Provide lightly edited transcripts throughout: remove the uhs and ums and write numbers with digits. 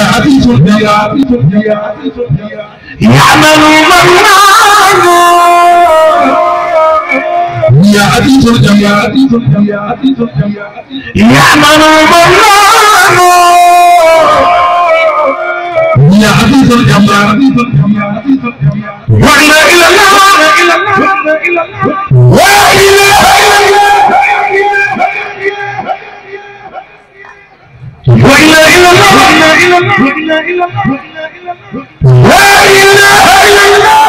عزيز يعمل منان يا عزيز الجمال يعمل منان يا عزيز الجمال ولا إله إلا الله ولا إله وإلا إلا الله وإلا إلا الله لا إله إلا الله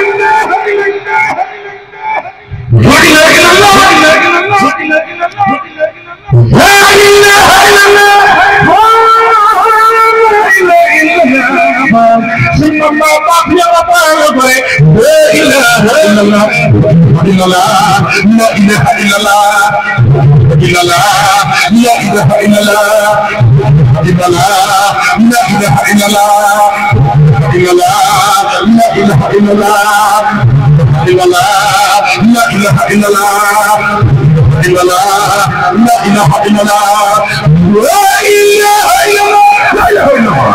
وإلا إلا الله لا إله إلا الله ثم ما بقي وطالب لا إله إلا الله إلا الله لا إله إلا الله إلا الله لا إله إلا الله إلا الله لا إله إلا الله إلا الله لا إله إلا الله إلا الله لا إله إلا الله إلا الله لا إله إلا الله لا إله إلا الله لا إله إلا الله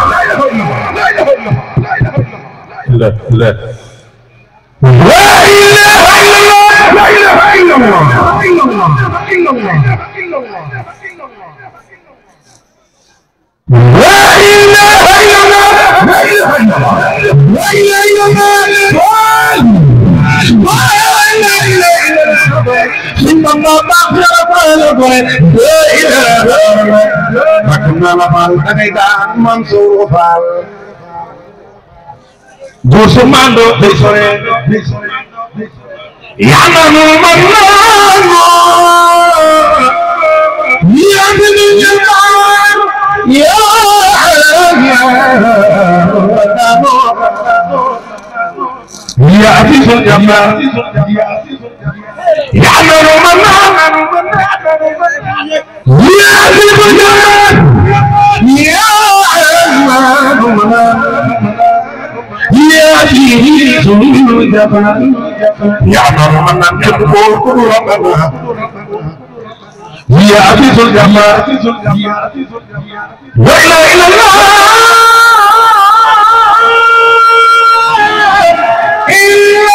لا لا لا إله إلا الله لا إله إلا الله إلا الله إلا الله إلا الله لا إله إلا الله لا إله إلا الله لا إله إلا الله لا إله إلا الله ثم ما بقي وطالب لا إله إلا الله فكنا نفعل أكيدا منصور فعل دوسماندو بيسوري يعمل منان يعمل الجمال يا عزيز الجمال يعمل منان يا عزيز الجمال يا يا عزيز الجمال يعمل منان يدخل ربنا يا عزيز الجمال لا إله إلا الله إلا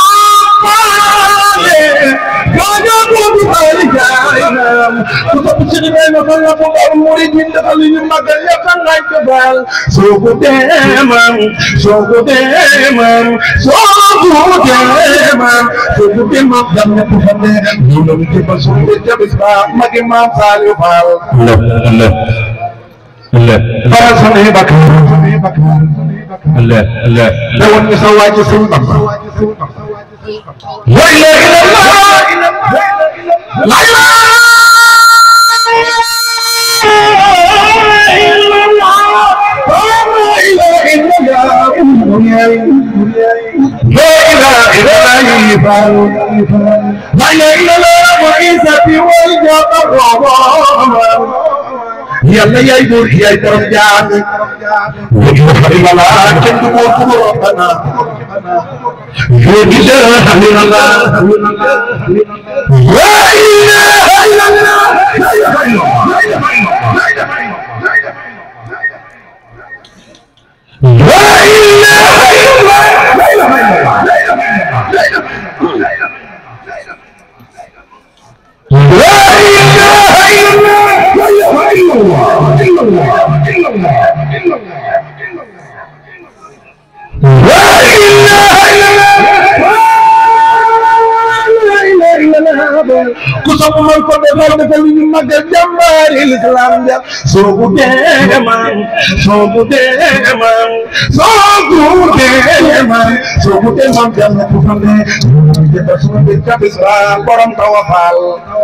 يلا يا يبور يا يبور جان ويخلي الله كنتم ربنا يجي الله لا اله الا الله لا اله الا الله لا اله الا الله لا اله الا الله لا اله إلا الله إلا الله إلا الله إلا الله لا إله إلا الله لا إله إلا الله كسب من كل فرد فمن مجد جمال الإسلام سوق دائما سوق دائما سوق دائما سوق دائما جنة فمن جبسون بالكبسة برم توفال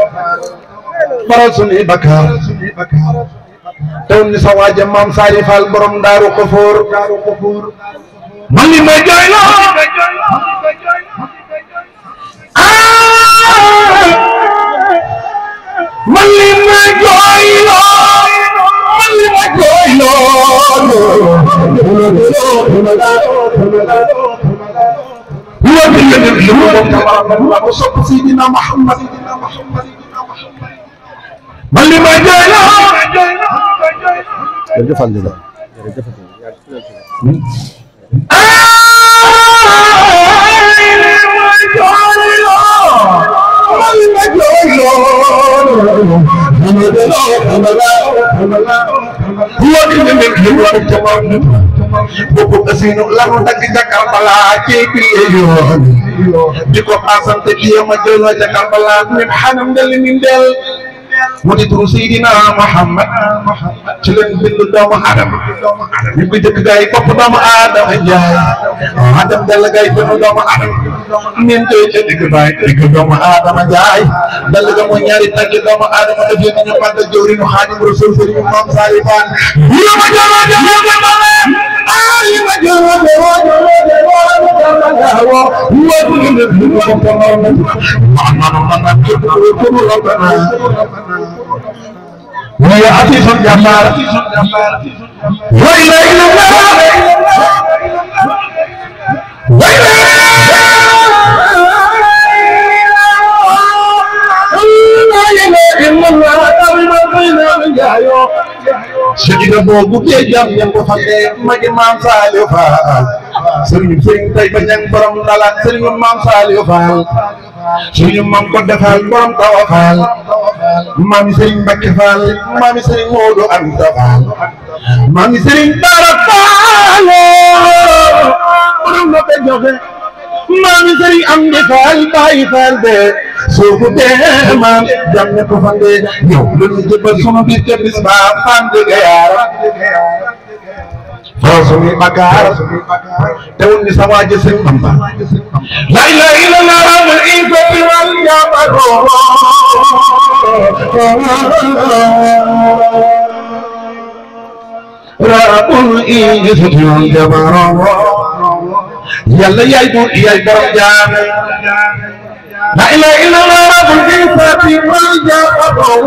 برسوني بكار توني سواج مام ساري فال برم دارو كفور مالي ما جايلا مالي ما جايلا مالي ما جايلا هو اللي هو سيدنا محمد مالي ما جايلا jërëjëf Alioune boobu asinu lanu dagg ca Karbala ci yoon di ko passante liye ma jëloo ca Karbala min xanam del min del mu di turu Seydina Muhammad ci leen bind doomu Adama ñu ko jëkk gaa yi bopp doomu Adama Njaay Adam del gaa yi bind doomu Adama ñeen tey ca digg baay digg doomu Adama Njaay dal ga mooy ñaari tàggi doomu Adama dafee nañu màggal jawriñu Xaadimu Rasuul Sëriñ Maam Saali Faan ويا عزيز الجبار وإلا إلا الله وإلا إلا الله سيدنا بوبو جام ñam ko faté magi Maam Saliou Fall Serigne tay ba ñang borom dalat Serigne Maam Saliou Fall Serigne Maam ko defal borom Tawa Fall Maam Serigne Mbacké Fall Maam Serigne Modou Anta Fall Maam Serigne Bara Fall borom la ko joxe Maam Serigne Amdi Fall Baye Fall de soo ko dee maam jam ne ko fande yow lu ñu jëbal sunu biir ca bis ba fande ga yaara foo sunu bakkaar teewul ni sa waaje sëñ Bamba la ilaha illallah wal izzati wal jabaroo rabbul izzati wal jabaroo yàlla yaay borom jaam لا إله إلا الله رب العزة والجبروت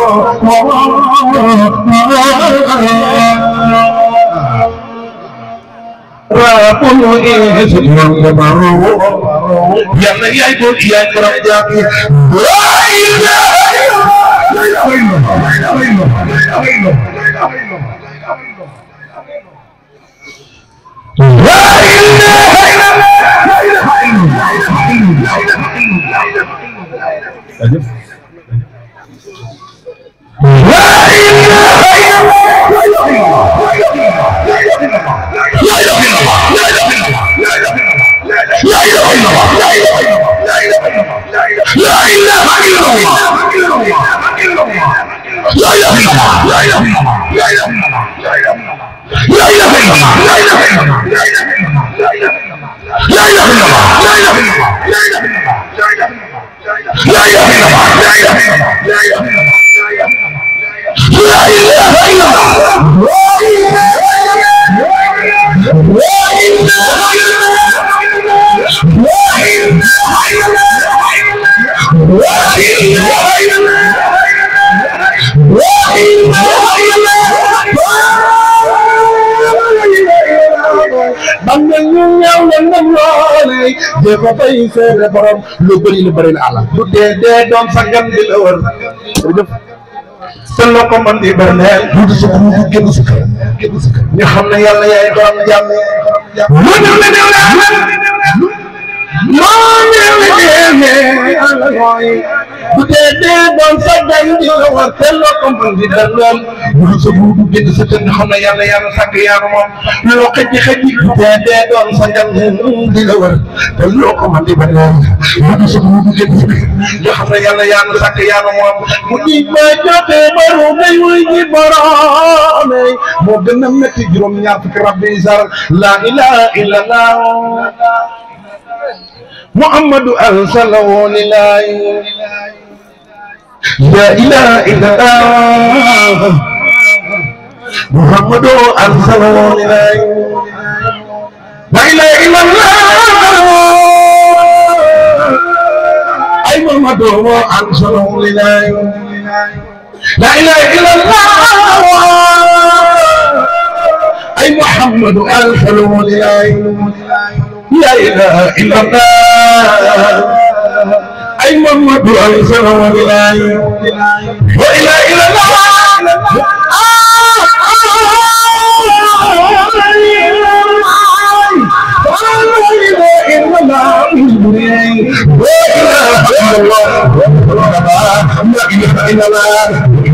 رب العزة والجبروت يا من يعبد يا كرم جامي لا إله إلا الله ko bay seede borom lu bëri la àlla du dee doon sa gan di la wër jërëjëf te loo ko mën di berneel du su ko mu génn si kër ñu xam ne yàlla yaay doon jàmm lu ñu ne dew la moo ñëwee àlla mooy du dee doon sa gan di la wër te loo ko mën di berneel du sa bu génn si kër ñu xam ne yàlla sàkk yaa moom loo xëj du dee doon sa gan di la wër te loo ko mën di berneel du sa bu génn si kër ñu xam ne yàlla sàkk yaa moom mu di ma joxe baru may wuy ji borom moo gën a métti juróom-ñaar fukki rabbi sar la ilaha illallah muhammadu arsalahu lillahi la ilaha illallah muhammadu arsalahu lillahi la ilaha illallah ay muhammadu arsalahu lillahi لا إله إلا الله أي محمد أرسله لله لا إله إلا الله أي محمد أرسله لله لا إله إلا الله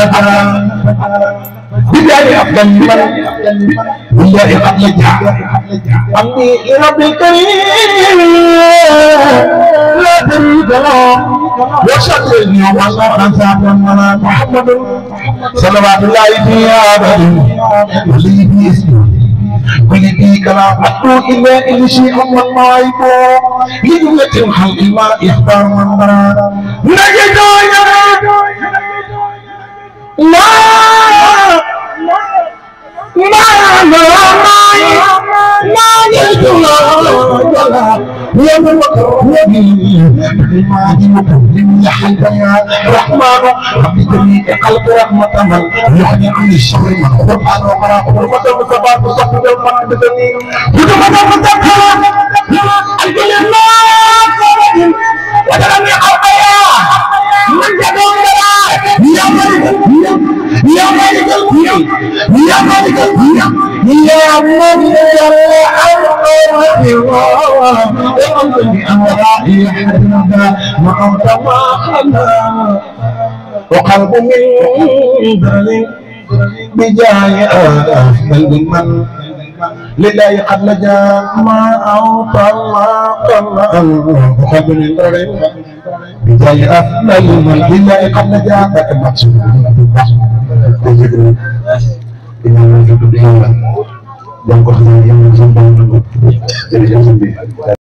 بداية أفضل من بالله قد لجع أمي رب الكريم لا تريد له وشكر اليوم الله أنسى محمد صلوات الله في عبده ولي في اسمه ولي في كلام أتو إلا إن شيء الله ما يبو لجملة الخلق ما يختار من مراد نجد الرحمن رب جميع قلب رحمة من يعني عن الشر من القرآن وقراءة المدى مصبات مصبت المقدسني وكما مصبت الكل الناس وجرمي قلبيا من جدون يا ملك يا ملك القيام يا ملك القيام يا ملك الأرض بأمرائي حدنا ما أنت ما خلا وقلب من ذل بجاه أهل من لله قد لجا ما أوطى الله وقلب من ذل بجاه أهل من لله قد لجا ذاك المقصود dengan wujud dia dan kehadiran yang sempurna. Jadi